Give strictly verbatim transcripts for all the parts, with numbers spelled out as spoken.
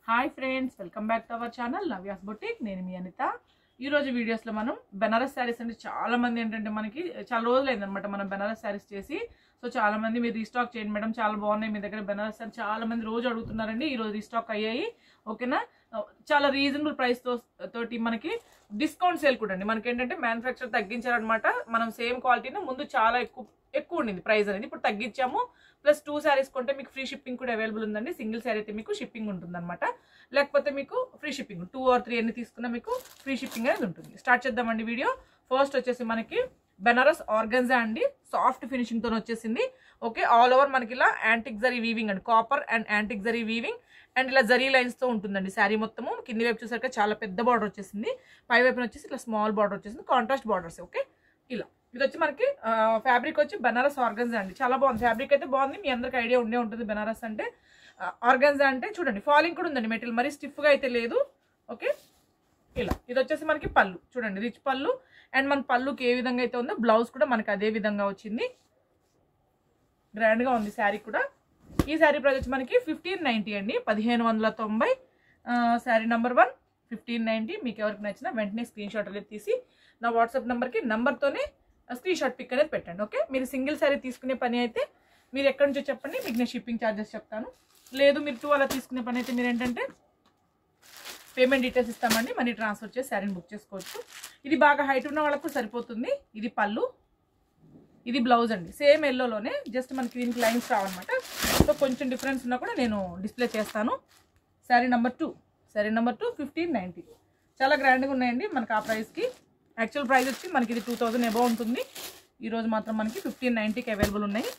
Hi friends, welcome back to our channel Navya's boutique. నేను మీ అనిత. ఈ రోజు వీడియోస్లో మనం బెనారస్ శారీస్ అంటే చాలా మంది ఏంటంటే మనకి చాలా రోజులు అయిందనమాట మనం బెనారస్ శారీస్ చేసి. సో చాలా మంది మీరు రీస్టాక్ చేయండి మేడం, చాలా బాగున్నాయి మీ దగ్గర బెనారస్ శారీ చాలా మంది రోజు అడుగుతున్నారండి. ఈ రోజు రీస్టాక్ అయ్యాయి, ఓకేనా. చాలా రీజనబుల్ ప్రైస్ తో తోటి మనకి డిస్కౌంట్ సేల్ కూడా అండి. మనకి ఏంటంటే మ్యానుఫ్యాక్చర్ తగ్గించారనమాట. మనం సేమ్ క్వాలిటీని ముందు చాలా ఎక్కువ ఎక్కువ ఉండింది ప్రైస్ అనేది, ఇప్పుడు తగ్గించాము. ప్లస్ టూ శారీస్ కొంటే మీకు ఫ్రీ షిప్పింగ్ కూడా అవైలబుల్ ఉందండి. సింగిల్ శారీ అయితే మీకు షిప్పింగ్ ఉంటుంది అనమాట, లేకపోతే మీకు free shipping two or three అన్ని తీసుకున్నా మీకు ఫ్రీ షిప్పింగ్ అనేది ఉంటుంది. స్టార్ట్ చేద్దామండి వీడియో. ఫస్ట్ వచ్చేసి మనకి బెనారస్ ఆర్గన్జా అండి, సాఫ్ట్ ఫినిషింగ్ తో వచ్చేసింది. ఓకే, ఆల్ ఓవర్ మనకి ఇలా యాంటిక్ జరీ వీవింగ్ అండి, copper and antique zari weaving and ఇలా జరీ లైన్స్ తో ఉంటుందండి శారీ మొత్తము. కింది వైపు చూసాక చాలా పెద్ద బార్డర్ వచ్చేసింది, పై వైపున వచ్చేసి ఇట్లా స్మాల్ బార్డర్ వచ్చేసింది, కాంట్రాస్ట్ బార్డర్స్. ఓకే, ఇలా ఇది వచ్చి మనకి ఫ్యాబ్రిక్ వచ్చి బెనారస్ ఆర్గన్జా అండి. చాలా బాగుంది ఫ్యాబ్రిక్ అయితే, బాగుంది. మీ అందరికి ఐడియా ఉండే ఉంటుంది బెనారస్ అంటే. ఆర్గన్జా అంటే చూడండి ఫాలింగ్ కూడా ఉందండి, మెటీరియల్ మరీ స్టిఫ్గా అయితే లేదు. ఓకే, ఇలా ఇది వచ్చేసి మనకి పళ్ళు చూడండి, రిచ్ పళ్ళు. అండ్ మన పళ్ళుకి ఏ విధంగా అయితే ఉందో బ్లౌజ్ కూడా మనకి అదే విధంగా వచ్చింది. గ్రాండ్గా ఉంది శారీ కూడా. ఈ శారీ ప్రైస్ వచ్చి మనకి ఫిఫ్టీన్ నైంటీ అండి, పదిహేను వందల తొంభై. Sari number one fifteen ninety. మీకు ఎవరికి నచ్చినా వెంటనే స్క్రీన్ షాట్ అనేది తీసి నా వాట్సాప్ నెంబర్కి నెంబర్తోనే స్క్రీన్ షాట్ పిక్ అనేది పెట్టండి. ఓకే, మీరు సింగిల్ శారీ తీసుకునే పని అయితే మీరు ఎక్కడి నుంచో చెప్పండి, మీకు నేను షిప్పింగ్ ఛార్జెస్ చెప్తాను. లేదు మీరు టూ అలా తీసుకునే పని అయితే మీరు ఏంటంటే పేమెంట్ డీటెయిల్స్ ఇస్తామండి, మనీ ట్రాన్స్ఫర్ చేసి శారీని బుక్ చేసుకోవచ్చు. ఇది బాగా హైట్ ఉన్న వాళ్ళకు సరిపోతుంది. ఇది పళ్ళు, ఇది బ్లౌజ్ అండి. సేమ్ ఎల్లోలోనే జస్ట్ మనకి దీనికి లైన్స్ రావన్నమాట. సో కొంచెం డిఫరెన్స్ ఉన్నా కూడా నేను డిస్ప్లే చేస్తాను. Sari number two sari number two fifteen ninety. చాలా గ్రాండ్గా ఉన్నాయండి మనకి ఆ ప్రైస్కి. యాక్చువల్ ప్రైస్ వచ్చి మనకి ఇది టూ థౌజండ్ ఎబో ఉంటుంది. ఈరోజు మాత్రం మనకి ఫిఫ్టీన్ నైంటీకి అవైలబుల్ ఉన్నాయి.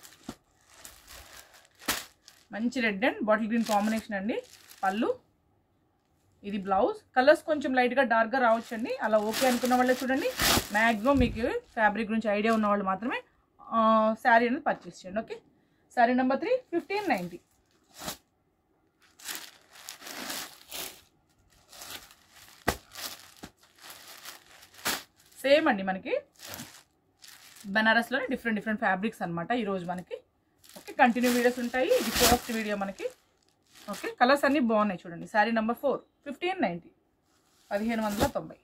మంచి red and bottle green combination అండి. పళ్ళు, ఇది బ్లౌజ్. కలర్స్ కొంచెం లైట్గా డార్క్గా రావచ్చు అండి, అలా ఓకే అనుకున్న వాళ్ళే చూడండి. మ్యాక్సిమం మీకు ఫ్యాబ్రిక్ గురించి ఐడియా ఉన్న వాళ్ళు మాత్రమే శారీ అనేది పర్చేస్ చేయండి. Okay, sari number three fifteen ninety. Same అండి మనకి బెనారస్లోనే డిఫరెంట్ డిఫరెంట్ ఫ్యాబ్రిక్స్ అనమాట ఈరోజు మనకి. ఓకే, కంటిన్యూ వీడియోస్ ఉంటాయి. ఇది ఫస్ట్ వీడియో మనకి. ఓకే, కలర్స్ అన్నీ బాగున్నాయి చూడండి. Sari number four fifteen ninety, పదిహేను వందల తొంభై.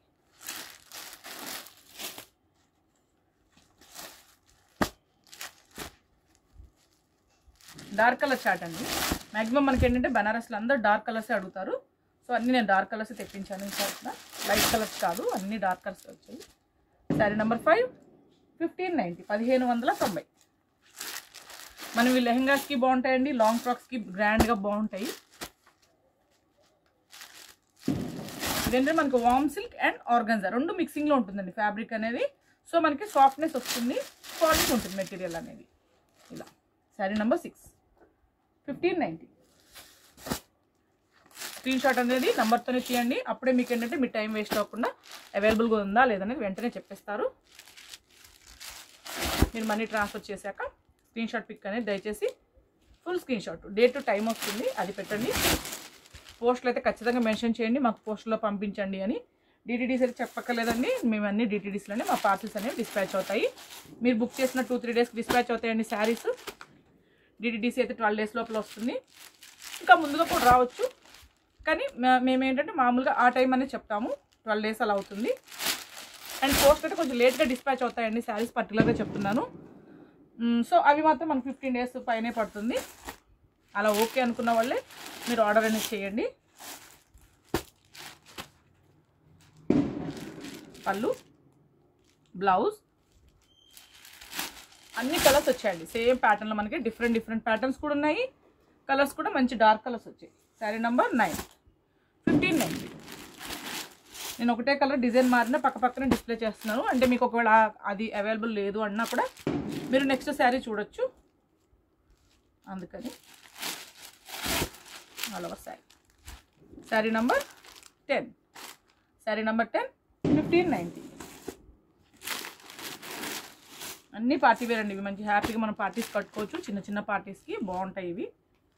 డార్క్ కలర్ చాట్ అండి. మ్యాక్సిమం మనకి ఏంటంటే బెనారస్లో అందరూ డార్క్ కలర్సే అడుగుతారు. సో అన్నీ నేను డార్క్ కలర్స్ తెప్పించాను. ఇంకా లైట్ కలర్స్ కాదు, అన్ని డార్క్ కలర్స్ వచ్చాయి. Sari number five fifteen ninety, పదిహేను వందల తొంభై. మనవి లెహంగాస్కి బాగుంటాయండి, లాంగ్ ఫ్రాక్స్కి గ్రాండ్గా బాగుంటాయి. ఇదేంటంటే మనకు వామ్ సిల్క్ అండ్ ఆర్గన్జా రెండు మిక్సింగ్లో ఉంటుందండి ఫ్యాబ్రిక్ అనేది. సో మనకి సాఫ్ట్నెస్ వస్తుంది, క్వాలిటీ ఉంటుంది మెటీరియల్ అనేది. ఇలా sari number six fifteen ninety. Screenshot అనేది నెంబర్తోనే తీయండి, అప్పుడే మీకు ఏంటంటే మీ టైం వేస్ట్ అవ్వకుండా అవైలబుల్గా ఉందా లేదనేది వెంటనే చెప్పేస్తారు. మీరు మనీ ట్రాన్స్ఫర్ చేశాక స్క్రీన్ షాట్ పిక్ అనేది దయచేసి full screenshot, date to time వస్తుంది అది పెట్టండి. పోస్టులు అయితే ఖచ్చితంగా మెన్షన్ చేయండి, మాకు పోస్టులో పంపించండి అని. డిటీడీస్ అయితే చెప్పక్కర్లేదండి, మేము అన్ని డిటీడీస్లోనే మా పార్సల్స్ అనేవి డిస్పాచ్ అవుతాయి. మీరు బుక్ చేసిన టూ త్రీ డేస్కి డిస్పాచ్ అవుతాయండి శారీస్. డిటీడీసీ అయితే ట్వెల్వ్ డేస్ లోపల వస్తుంది, ఇంకా ముందుగా కూడా రావచ్చు. కానీ మేము ఏంటంటే మామూలుగా ఆ టైం అనేది చెప్తాము, ట్వెల్వ్ డేస్ అలా అవుతుంది. అండ్ పోస్ట్ అయితే కొంచెం లేట్గా డిస్పాచ్ అవుతాయండి శారీస్, పర్టికులర్గా చెప్తున్నాను. సో అవి మాత్రం మనకు ఫిఫ్టీన్ డేస్ పైనే పడుతుంది. అలా ఓకే అనుకున్న వాళ్ళే మీరు ఆర్డర్ అనేది చేయండి. పళ్ళు, బ్లౌజ్, అన్ని కలర్స్ వచ్చాయండి సేమ్ ప్యాటర్న్లో. మనకి డిఫరెంట్ డిఫరెంట్ ప్యాటర్న్స్ కూడా ఉన్నాయి, కలర్స్ కూడా మంచి డార్క్ కలర్స్ వచ్చాయి. Sari number nine fifteen ninety. నేను ఒకటే కలర్ డిజైన్ మారిన పక్క పక్కనే డిస్ప్లే చేస్తున్నాను, అంటే మీకు ఒకవేళ అది అవైలబుల్ లేదు అన్నా కూడా మీరు నెక్స్ట్ శారీ చూడొచ్చు, అందుకని all over sari. Sari number ten sari number ten fifteen ninety. అన్నీ పార్టీ వేర్ అండి ఇవి, మంచి హ్యాపీగా మనం పార్టీస్ కట్టుకోవచ్చు, చిన్న చిన్న పార్టీస్కి బాగుంటాయి ఇవి.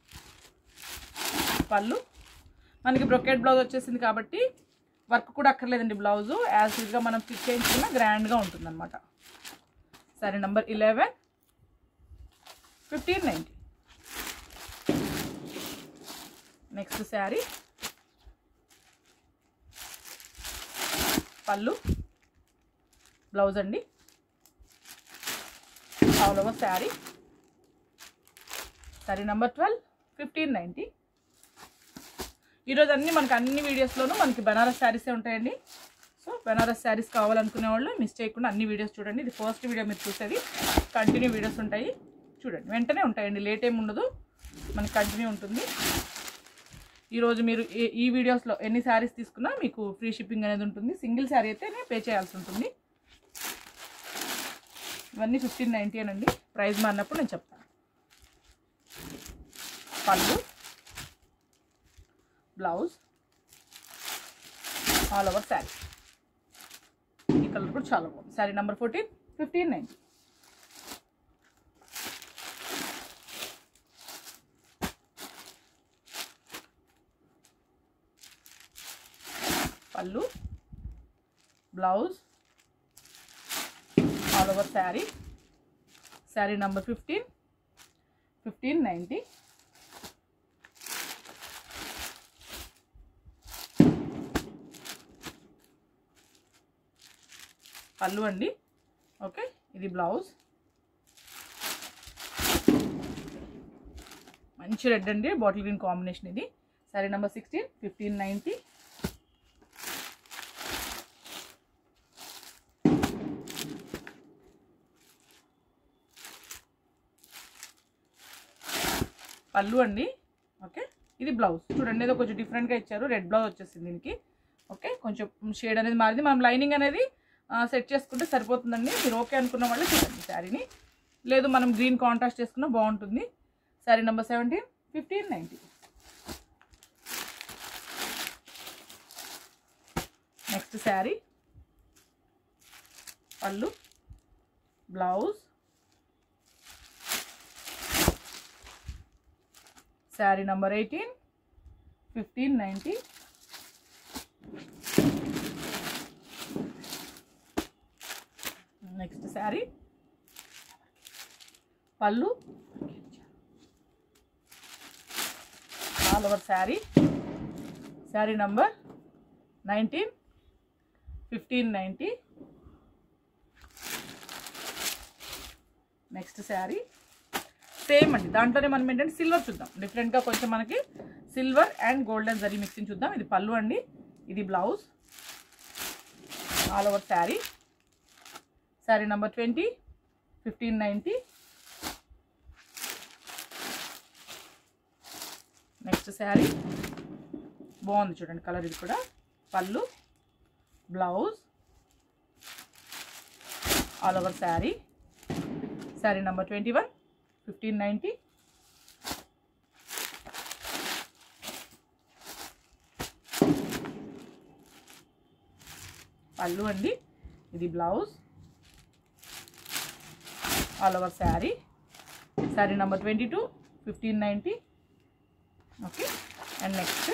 పళ్ళు మనకి బ్రొకెట్ బ్లౌజ్ వచ్చేసింది కాబట్టి వర్క్ కూడా అక్కర్లేదండి. బ్లౌజు యాజ్ యూజ్గా మనం స్టిచ్ చేయించుకున్న గ్రాండ్గా ఉంటుంది అనమాట. Sari number eleven fifteen ninety. Next sari pallu blouse అండి all over sari sari number twelve fifteen ninety. ఈరోజు అన్ని మనకి అన్ని వీడియోస్లోనూ మనకి బనారస్ శారీసే ఉంటాయండి. సో బనారస్ శారీస్ కావాలనుకునే వాళ్ళు మిస్ చేయకుండా అన్ని వీడియోస్ చూడండి. ఇది ఫస్ట్ వీడియో మీరు చూసేది, కంటిన్యూ వీడియోస్ ఉంటాయి చూడండి, వెంటనే ఉంటాయండి, లేట్ ఏమి ఉండదు, మనకి కంటిన్యూ ఉంటుంది. ఈరోజు మీరు ఈ వీడియోస్లో ఎన్ని శారీస్ తీసుకున్నా మీకు ఫ్రీ షిప్పింగ్ అనేది ఉంటుంది. సింగిల్ శారీ అయితేనే పే చేయాల్సి ఉంటుంది. ఇవన్నీ ఫిఫ్టీన్ నైంటీ అనండి, ప్రైస్ మారినప్పుడు నేను చెప్తాను. పళ్ళు బ్లౌజ్ ఆల్ ఓవర్ శారీ. ఈ కలర్ కూడా చాలా బాగుంది. Sari number fourteen fifteen ninety. Pallu blouse all over sari. Sari number fifteen fifteen ninety. Pallu అండి. ఓకే, ఇది బ్లౌజ్, మంచి రెడ్ అండి, బాటిల్ గ్రీన్ కాంబినేషన్ ఇది. Sari number sixteen fifteen ninety. Pallu అండి. ఓకే, ఇది బ్లౌజ్ చూడండి, ఏదో కొంచెం డిఫరెంట్గా ఇచ్చారు, రెడ్ బ్లౌజ్ వచ్చేసింది దీనికి. ఓకే, కొంచెం షేడ్ అనేది మారింది, మనం లైనింగ్ అనేది సెట్ చేసుకుంటే సరిపోతుందండి. మీరు ఓకే అనుకున్న వాళ్ళు చూడండి శారీని, లేదు మనం గ్రీన్ కాంట్రాస్ట్ చేసుకున్నా బాగుంటుంది. Sari number seventeen fifteen ninety. Next sari pallu blouse sari number eighteen fifteen ninety. Next sari pallu all over sari. Sari number nineteen fifteen ninety. Next sari same అండి, దాంట్లోనే మనం ఏంటంటే సిల్వర్ చూద్దాం, డిఫరెంట్గా కొంచెం మనకి silver and golden zari mixing చూద్దాం. ఇది పళ్ళు అండి, ఇది blouse all over sari. Sari number twenty fifteen ninety. Next sari బాగుంది చూడండి కలర్, ఇది కూడా pallu blouse all over sari. Sari number twenty one fifteen ninety. Pallu అండి, ఇది blouse all over sari. Sari number twenty two fifteen ninety. Okay, and next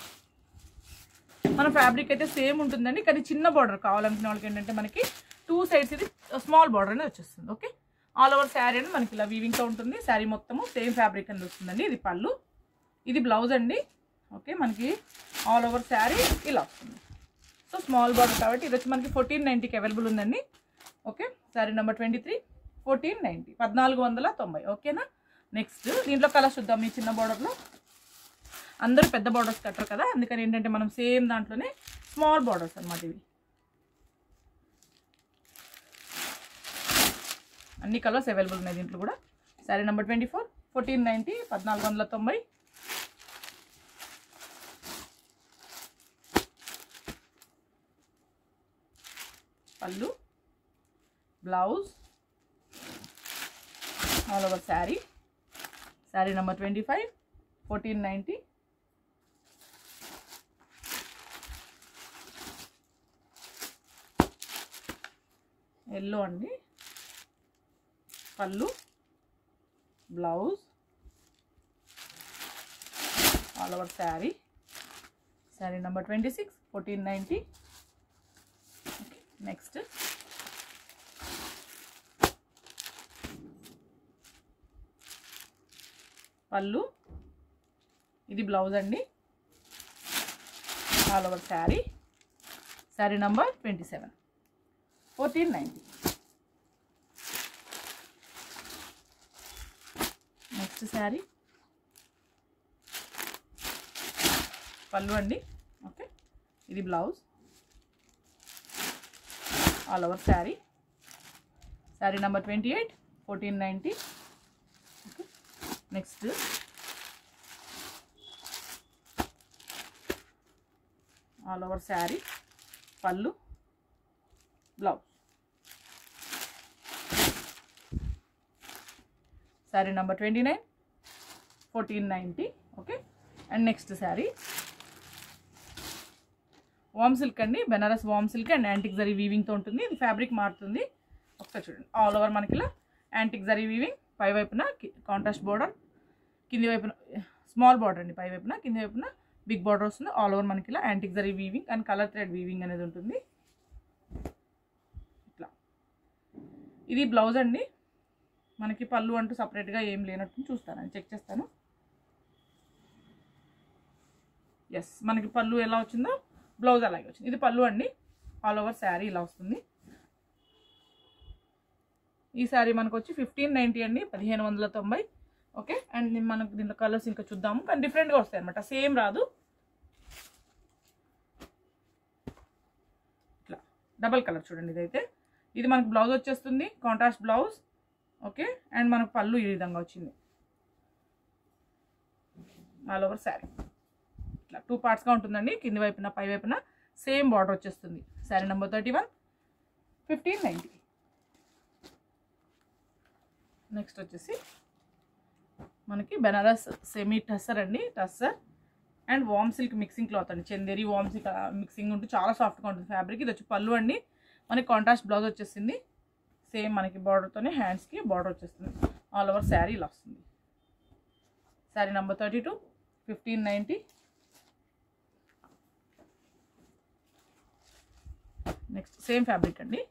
మన ఫ్యాబ్రిక్ అయితే సేమ్ ఉంటుందండి, కానీ చిన్న బార్డర్ కావాలనుకునే వాళ్ళకి ఏంటంటే మనకి టూ సైడ్స్ ఇది స్మాల్ బార్డర్ అనేది వచ్చేస్తుంది. ఓకే, ఆల్ ఓవర్ శారీ అని మనకి ఇలా వీవింగ్తో ఉంటుంది. శారీ మొత్తము సేమ్ ఫ్యాబ్రిక్ అనేది వస్తుందండి. ఇది పళ్ళు, ఇది బ్లౌజ్ అండి. ఓకే, మనకి ఆల్ ఓవర్ శారీ ఇలా వస్తుంది. సో స్మాల్ బార్డర్ కాబట్టి ఇది వచ్చి మనకి ఫోర్టీన్ నైంటీకి అవైలబుల్ ఉందండి. Okay, sari number twenty three fourteen ninety, పద్నాలుగు వందల తొంభై. ఓకేనా, నెక్స్ట్ దీంట్లో కలర్స్ చూద్దాం. ఈ చిన్న బార్డర్లో అందరూ పెద్ద బార్డర్స్ కట్టరు కదా, అందుకని ఏంటంటే మనం సేమ్ దాంట్లోనే స్మాల్ బార్డర్స్ అన్నమాట. ఇవి అన్ని కలర్స్ అవైలబుల్ ఉన్నాయి దీంట్లో కూడా. Sari number twenty four fourteen ninety, పద్నాలుగు వందల తొంభై. Pallu blouse all over sari. Sari number twenty five fourteen ninety. Yellow అండి, pallu blouse all over sari. Sari number twenty six fourteen ninety. Next pallu, ఇది బ్లౌజ్ అండి all over sari. Sari number twenty seven fourteen ninety. Next sari pallu అండి. Okay, ఇది blouse, all over sari. Sari number twenty eight fourteen ninety. Okay, next all over sari, pallu, blouse. Sari number twenty nine fourteen ninety. Okay, and next sari warm silk అండి, Banaras warm silk and antique zari వీవింగ్తో ఉంటుంది. ఇది fabric మారుతుంది. ఒకసారి చూడండి, all over మనకి ఇలా యాంటిక్ జరీ వీవింగ్, పై వైపున కాంట్రాస్ట్ బార్డర్, కింది వైపున స్మాల్ బార్డర్ అండి, పై వైపున కింది వైపున బిగ్ బార్డర్ వస్తుంది. ఆల్ ఓవర్ మనకి ఇలా antique zari weaving and colour thread weaving అనేది ఉంటుంది. ఇట్లా ఇది బ్లౌజ్ అండి. మనకి పళ్ళు అంటూ సపరేట్గా ఏం లేనట్టు చూస్తాను, చెక్ చేస్తాను. ఎస్, మనకి పళ్ళు ఎలా వచ్చిందో బ్లౌజ్ అలాగే వచ్చింది. ఇది పళ్ళు అండి, ఆల్ ఓవర్ శారీ ఇలా వస్తుంది. ఈ శారీ మనకు వచ్చి ఫిఫ్టీన్ నైంటీ అండి, పదిహేను వందల తొంభై. ఓకే, అండ్ మనకు దీంట్లో కలర్స్ ఇంకా చూద్దాము, కానీ డిఫరెంట్గా వస్తాయి అనమాట, సేమ్ రాదు. ఇట్లా డబల్ కలర్ చూడండి. ఇదైతే ఇది మనకు బ్లౌజ్ వచ్చేస్తుంది, కాంట్రాస్ట్ బ్లౌజ్. ఓకే, అండ్ మనకు పళ్ళు ఈ విధంగా వచ్చింది, ఆల్ ఓవర్ శారీ. ఇట్లా టూ పార్ట్స్గా ఉంటుందండి, కింది వైపున పై వైపున సేమ్ బార్డర్ వచ్చేస్తుంది. Sari number thirty one fifteen ninety. Next వచ్చేసి మనకి బెనారస్ సెమీ టస్సర్ అండి, tussar and warm silk mixing cloth అండి, చందేరి వామ్ సిల్క్ మిక్సింగ్ ఉంటూ చాలా సాఫ్ట్గా ఉంటుంది ఫ్యాబ్రిక్. ఇది వచ్చి పళ్ళు అండి, మనకి కాంట్రాస్ట్ బ్లౌజ్ వచ్చేసింది. సేమ్ మనకి బార్డర్తోనే హ్యాండ్స్కి బార్డర్ వచ్చేస్తుంది. ఆల్ ఓవర్ శారీ ఇలా వస్తుంది. Sari number thirty two fifteen ninety. Next same fabric అండి,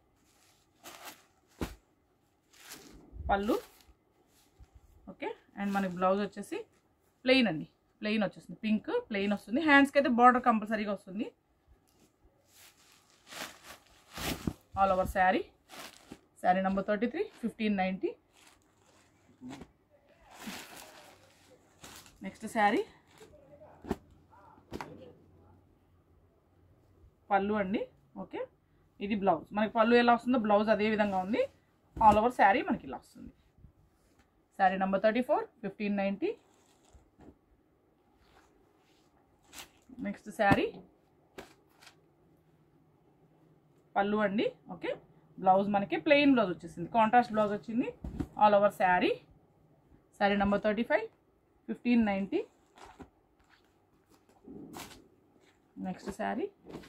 పళ్ళు. ఓకే, అండ్ మనకి బ్లౌజ్ వచ్చేసి ప్లెయిన్ అండి, ప్లెయిన్ వచ్చేస్తుంది, పింక్ ప్లెయిన్ వస్తుంది. హ్యాండ్స్కి అయితే బార్డర్ కంపల్సరీగా వస్తుంది. All over sari. Sari number thirty three fifteen ninety. Next sari pallu అండి. ఓకే, ఇది బ్లౌజ్. మనకి పళ్ళు ఎలా వస్తుందో బ్లౌజ్ అదే విధంగా ఉంది. ఆల్ ఓవర్ శారీ మనకి ఇలా వస్తుంది. Sari number thirty four fifteen ninety. Next sari pallu అండి. ఓకే, బ్లౌజ్ మనకి ప్లెయిన్ బ్లౌజ్ వచ్చేసింది, కాంట్రాస్ట్ బ్లౌజ్ వచ్చింది. All over sari. Sari number thirty five fifteen ninety. Next sari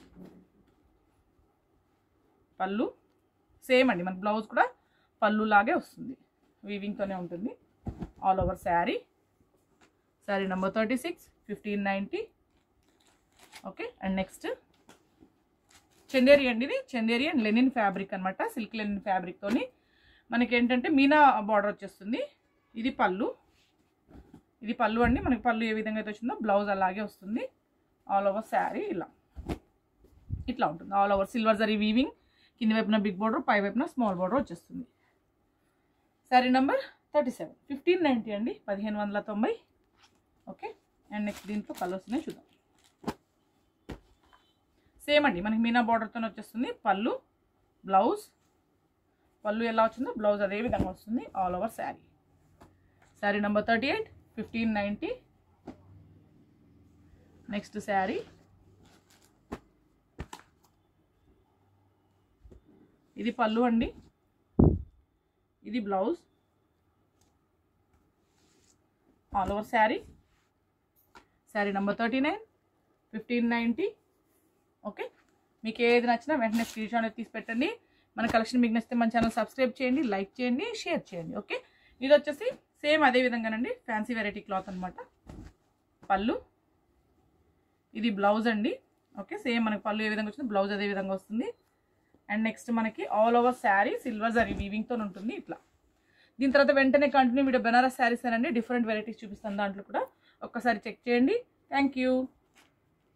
pallu same అండి, మన బ్లౌజ్ కూడా పళ్ళు లాగే వస్తుంది, వీవింగ్తోనే ఉంటుంది. All over sari. Sari number thirty six fifteen ninety. Okay, and next Chanderi అండి, ఇది చందేరి అండ్ లెనిన్ ఫ్యాబ్రిక్ అనమాట, సిల్క్ లెనిన్ ఫ్యాబ్రిక్తోని మనకి ఏంటంటే మీనా బార్డర్ వచ్చేస్తుంది. ఇది పళ్ళు, ఇది పళ్ళు అండి. మనకి పళ్ళు ఏ విధంగా అయితే వచ్చిందో బ్లౌజ్ అలాగే వస్తుంది. ఆల్ ఓవర్ శారీ ఇలా ఇట్లా ఉంటుంది. All over silver zari weaving, కింది వైపున బిగ్ బార్డర్, పై వైపున స్మాల్ బార్డర్ వచ్చేస్తుంది. Sari number thirty seven fifteen ninety అండి, పదిహేను వందల తొంభై. ఓకే, అండ్ నెక్స్ట్ దీంట్లో కలర్స్నే చూద్దాం. సేమ్ అండి, మనకి మీనా బార్డర్తో వచ్చేస్తుంది. పళ్ళు, బ్లౌజ్, పళ్ళు ఎలా వచ్చిందో బ్లౌజ్ అదే విధంగా వస్తుంది. All over sari. Sari number thirty eight fifteen ninety. Next sari ఇది పళ్ళు అండి, ఇది blouse. All over sari. Sari number thirty nine fifteen ninety. Okay, మీకు ఏది నచ్చినా వెంటనే స్క్రీన్ షాట్ అనేది తీసి పెట్టండి. మన కలెక్షన్ మీకు నచ్చితే మన ఛానల్ సబ్స్క్రైబ్ చేయండి, లైక్ చేయండి, షేర్ చేయండి. ఓకే, ఇది వచ్చేసి సేమ్ అదే విధంగానండి, ఫ్యాన్సీ వెరైటీ క్లాత్ అనమాట. పళ్ళు, ఇది బ్లౌజ్ అండి. ఓకే, సేమ్ మనకి పళ్ళు ఏ విధంగా వచ్చిందో బ్లౌజ్ అదే విధంగా వస్తుంది. అండ్ నెక్స్ట్ మనకి all over sari silver zari వీవింగ్తో ఉంటుంది. ఇట్లా దీని తర్వాత వెంటనే కంటిన్యూ వీడియో బెనారస్ శారీస్ అనండి, డిఫరెంట్ వెరైటీస్ చూపిస్తాను, దాంట్లో కూడా ఒక్కసారి చెక్ చేయండి. Thank you.